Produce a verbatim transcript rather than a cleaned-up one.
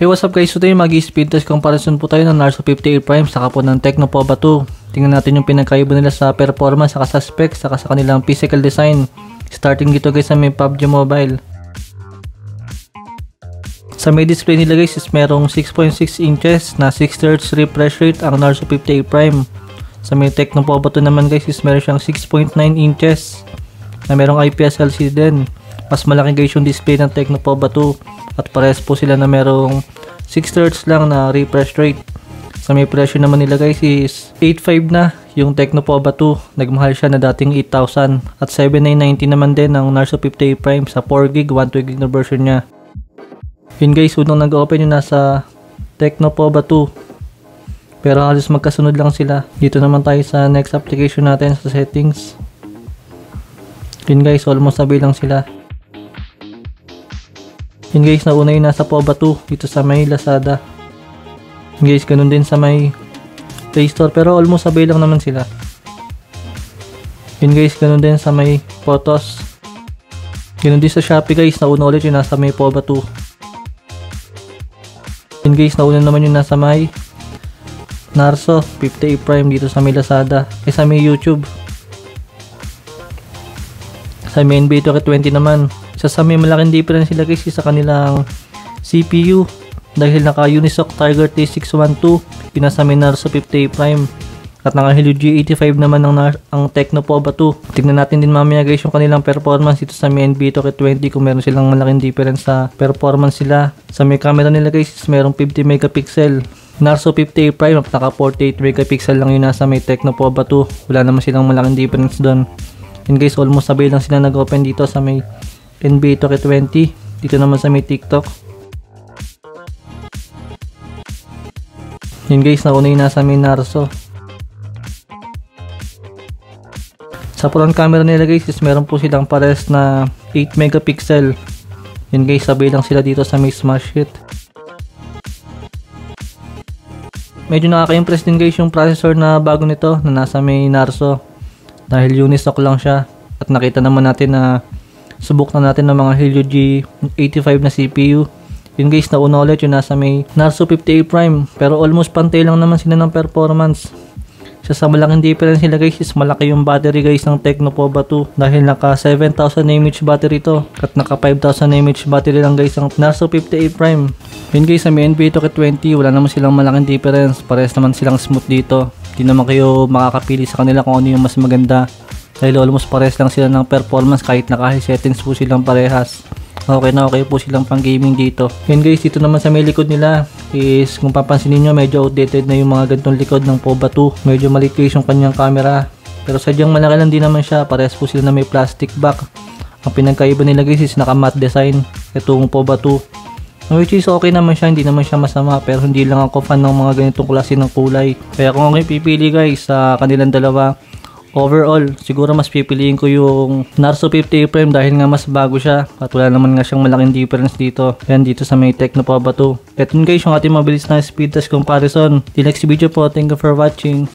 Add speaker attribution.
Speaker 1: Hey, what's up guys? Today mag-speed test comparison po tayo ng Narzo fifty-eight Prime saka po ng Tecno Pova two. Tingnan natin yung pinagkaiba nila sa performance, saka sa specs, saka sa kanilang physical design. Starting dito guys sa may P U B G Mobile. Sa may display nila guys is merong six point six inches na sixty hertz refresh rate ang Narzo fifty-eight Prime. Sa may Tecno Pova two naman guys is meron siyang six point nine inches na merong I P S L C D din. Mas malaki guys yung display ng Tecno Pova two at parehas po sila na merong sixty hertz lang na refresh rate. Sa may presyo naman nila guys is eight five na yung Tecno Pova two. Nagmahal siya na dating eight thousand at seven nine ninety naman din ang Narzo fifty-eight Prime sa four gig, one two gig na version niya. Yun guys, unang nag-open yung nasa Tecno Pova two. Pero halos magkasunod lang sila. Dito naman tayo sa next application natin sa settings. Yun guys, almost sabay lang sila. Yun guys, nauna yung nasa Pova two dito sa may Lazada. Yun guys, ganun din sa may Play Store pero almost sabay lang naman sila. Yun guys, ganun din sa may Photos. Ganun din sa Shopee guys, nauna ulit yung nasa may Pova two. Yun guys, nauna naman yung nasa may Narzo fifty-eight Prime dito sa may Lazada. Eh sa may YouTube. Sa may N B two K twenty naman. Isa sa may malaking difference sila guys sa kanilang C P U. Dahil naka Unisoc Tiger T six twelve yung nasa may Narzo fifty-eight Prime. At naka Helio G eighty-five naman ang, ang Tecno Pova two. Tignan natin din mamaya guys yung kanilang performance dito sa may N B two K twenty kung meron silang malaking difference sa performance sila. Sa may camera nila guys merong fifty megapixel. Narzo fifty-eight Prime naka forty-eight megapixel lang yung nasa may Tecno Pova two. Wala naman silang malaking difference doon. And guys, almost sabay lang sila nag-open dito sa may N B two K twenty. Dito naman sa may TikTok. Yun guys, nauna yung nasa may Narzo. Sa front camera nila guys is meron po silang pares na eight megapixel. Yun guys, sabay lang sila dito sa may smash hit. Medyo nakaka-impress din guys yung processor na bago nito na nasa may Narzo. Dahil Unisoc lang siya. At nakita naman natin na subok na natin ng mga Helio G eighty-five na C P U. Yun guys, nauna ulit yung nasa may Narzo fifty-eight Prime. Pero almost pantay lang naman sila ng performance. Isa sa malaking difference sila guys is malaki yung battery guys ng Tecno Pova two. Dahil naka seven thousand milliamp hour battery to. At naka five thousand milliamp hour battery lang guys ang Narzo fifty-eight Prime. Yun guys, sa may N B two K twenty wala naman silang malaking difference. Parehas naman silang smooth dito. Hindi naman kayo makakapili sa kanila kung ano yung mas maganda. Dahil almost parehas lang sila ng performance kahit naka high settings po silang parehas. Okay na okay po silang pang gaming dito. Yun guys, dito naman sa may likod nila is kung papansin niyo medyo outdated na yung mga ganitong likod ng Pova two. Medyo maliit yung kanyang camera. Pero sadyang malaki lang din naman siya. Parehas po sila na may plastic back. Ang pinagkaiba nila guys is naka matte design. Itong Pova two. Which is okay naman siya, hindi naman siya masama, pero hindi lang ako fan ng mga ganitong klase ng kulay. Kaya kung ako pipili guys sa kanilang dalawa, overall siguro mas pipiliin ko yung Narzo fifty-eight Prime dahil nga mas bago siya at wala naman nga siyang malaking difference dito. Yan dito sa may Tecno Pova two. At yun guys yung ating mabilis na speed test comparison. The next video po, thank you for watching.